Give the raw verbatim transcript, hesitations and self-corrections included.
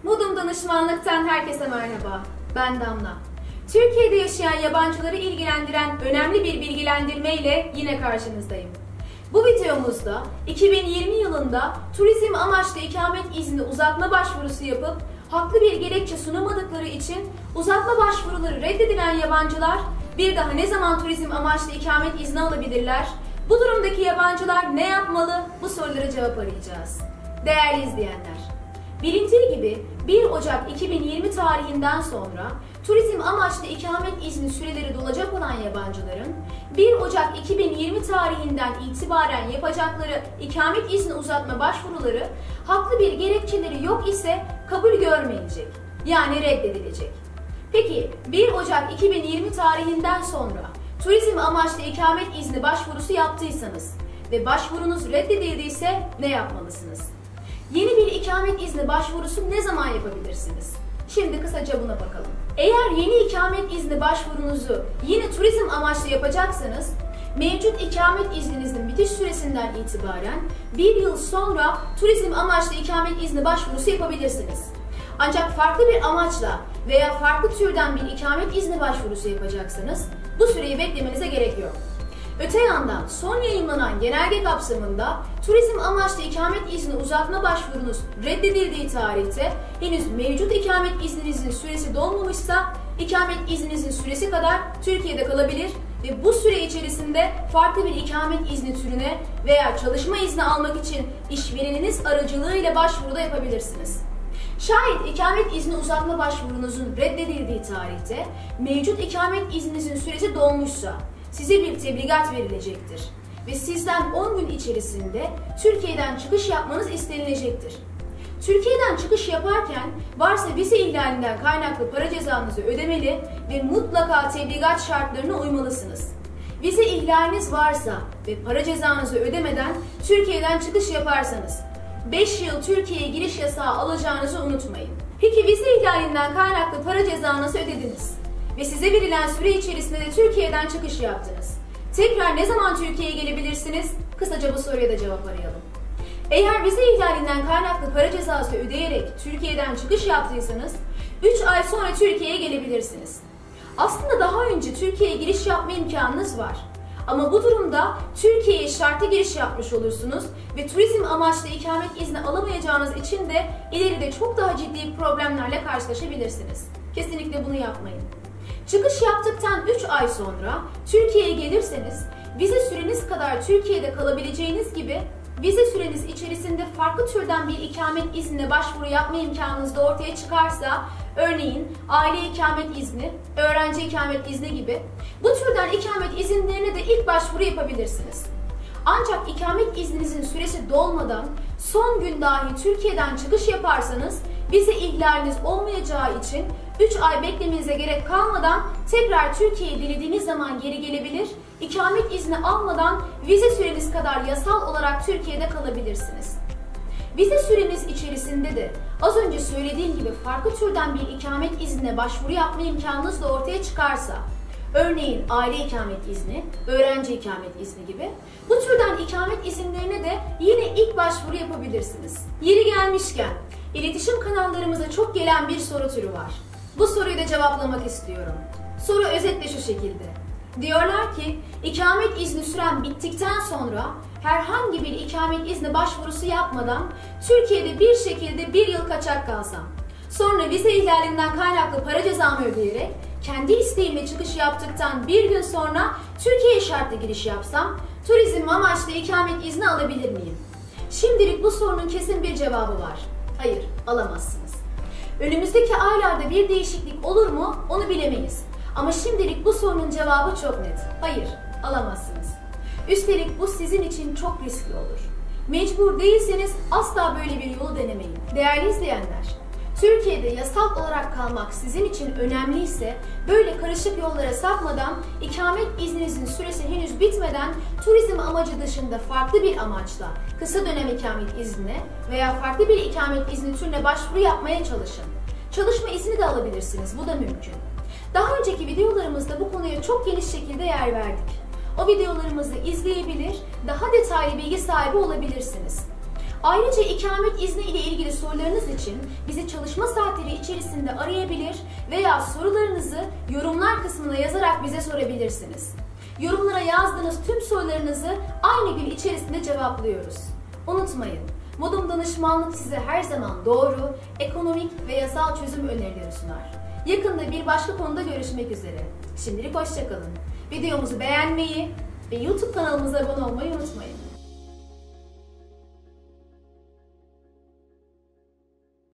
Modum Danışmanlık'tan herkese merhaba. Ben Damla. Türkiye'de yaşayan yabancıları ilgilendiren önemli bir bilgilendirme ile yine karşınızdayım. Bu videomuzda iki bin yirmi yılında turizm amaçlı ikamet izni uzatma başvurusu yapıp haklı bir gerekçe sunamadıkları için uzatma başvuruları reddedilen yabancılar bir daha ne zaman turizm amaçlı ikamet izni alabilirler? Bu durumdaki yabancılar ne yapmalı? Bu sorulara cevap arayacağız. Değerli izleyenler, bilindiği gibi bir Ocak iki bin yirmi tarihinden sonra turizm amaçlı ikamet izni süreleri dolacak olan yabancıların bir Ocak iki bin yirmi tarihinden itibaren yapacakları ikamet izni uzatma başvuruları haklı bir gerekçeleri yok ise kabul görmeyecek, yani reddedilecek. Peki bir Ocak iki bin yirmi tarihinden sonra turizm amaçlı ikamet izni başvurusu yaptıysanız ve başvurunuz reddedildiyse ne yapmalısınız? Yeni bir ikamet izni başvurusu ne zaman yapabilirsiniz? Şimdi kısaca buna bakalım. Eğer yeni ikamet izni başvurunuzu yine turizm amaçlı yapacaksanız, mevcut ikamet izninizin bitiş süresinden itibaren bir yıl sonra turizm amaçlı ikamet izni başvurusu yapabilirsiniz. Ancak farklı bir amaçla veya farklı türden bir ikamet izni başvurusu yapacaksanız bu süreyi beklemenize gerek yok. Öte yandan son yayımlanan genelge kapsamında turizm amaçlı ikamet izni uzatma başvurunuz reddedildiği tarihte henüz mevcut ikamet izninizin süresi dolmamışsa ikamet izninizin süresi kadar Türkiye'de kalabilir ve bu süre içerisinde farklı bir ikamet izni türüne veya çalışma izni almak için işvereniniz aracılığıyla başvuruda yapabilirsiniz. Şayet ikamet izni uzatma başvurunuzun reddedildiği tarihte mevcut ikamet izninizin süresi dolmuşsa size bir tebligat verilecektir ve sizden on gün içerisinde Türkiye'den çıkış yapmanız istenilecektir. Türkiye'den çıkış yaparken varsa vize ihlalinden kaynaklı para cezanızı ödemeli ve mutlaka tebligat şartlarına uymalısınız. Vize ihlaliniz varsa ve para cezanızı ödemeden Türkiye'den çıkış yaparsanız beş yıl Türkiye'ye giriş yasağı alacağınızı unutmayın. Peki vize ihlalinden kaynaklı para cezanızı ödediniz ve size verilen süre içerisinde de Türkiye'den çıkış yaptınız. Tekrar ne zaman Türkiye'ye gelebilirsiniz? Kısaca bu soruya da cevap arayalım. Eğer vize ihlalinden kaynaklı para cezası ödeyerek Türkiye'den çıkış yaptıysanız üç ay sonra Türkiye'ye gelebilirsiniz. Aslında daha önce Türkiye'ye giriş yapma imkanınız var. Ama bu durumda Türkiye'ye şartlı giriş yapmış olursunuz ve turizm amaçlı ikamet izni alamayacağınız için de ileride çok daha ciddi problemlerle karşılaşabilirsiniz. Kesinlikle bunu yapmayın. Çıkış yaptıktan üç ay sonra Türkiye'ye gelirseniz vize süreniz kadar Türkiye'de kalabileceğiniz gibi vize süreniz içerisinde farklı türden bir ikamet iznine başvuru yapma imkanınız da ortaya çıkarsa, örneğin aile ikamet izni, öğrenci ikamet izni gibi bu türden ikamet izinlerine de ilk başvuru yapabilirsiniz. Ancak ikamet izninizin süresi dolmadan son gün dahi Türkiye'den çıkış yaparsanız vize ihlaliniz olmayacağı için üç ay beklemenize gerek kalmadan tekrar Türkiye'ye dilediğiniz zaman geri gelebilir, ikamet izni almadan vize süreniz kadar yasal olarak Türkiye'de kalabilirsiniz. Vize süreniz içerisinde de az önce söylediğim gibi farklı türden bir ikamet iznine başvuru yapma imkanınız da ortaya çıkarsa, örneğin aile ikamet izni, öğrenci ikamet izni gibi bu türden ikamet izinlerine de yine ilk başvuru yapabilirsiniz. Yeri gelmişken iletişim kanallarımıza çok gelen bir soru türü var. Bu soruyu da cevaplamak istiyorum. Soru özetle şu şekilde. Diyorlar ki ikamet izni süren bittikten sonra herhangi bir ikamet izni başvurusu yapmadan Türkiye'de bir şekilde bir yıl kaçak kalsam, sonra vize ihlalinden kaynaklı para cezamı ödeyerek kendi isteğimle çıkış yaptıktan bir gün sonra Türkiye'ye şartlı giriş yapsam turizm amaçlı ikamet izni alabilir miyim? Şimdilik bu sorunun kesin bir cevabı var. Hayır, alamazsınız. Önümüzdeki aylarda bir değişiklik olur mu onu bilemeyiz. Ama şimdilik bu sorunun cevabı çok net. Hayır, alamazsınız. Üstelik bu sizin için çok riskli olur. Mecbur değilseniz asla böyle bir yolu denemeyin. Değerli izleyenler, Türkiye'de yasal olarak kalmak sizin için önemliyse böyle karışık yollara sapmadan ikamet izninizin süresi henüz bitmeden turizm amacı dışında farklı bir amaçla kısa dönem ikamet iznine veya farklı bir ikamet izni türüne başvuru yapmaya çalışın. Çalışma izni de alabilirsiniz, bu da mümkün. Daha önceki videolarımızda bu konuya çok geniş şekilde yer verdik. O videolarımızı izleyebilir, daha detaylı bilgi sahibi olabilirsiniz. Ayrıca ikamet izni ile ilgili sorularınız için bizi çalışma saatleri içerisinde arayabilir veya sorularınızı yorumlar kısmına yazarak bize sorabilirsiniz. Yorumlara yazdığınız tüm sorularınızı aynı gün içerisinde cevaplıyoruz. Unutmayın, Modum Danışmanlık size her zaman doğru, ekonomik ve yasal çözüm önerileri sunar. Yakında bir başka konuda görüşmek üzere. Şimdilik hoşça kalın. Videomuzu beğenmeyi ve YouTube kanalımıza abone olmayı unutmayın.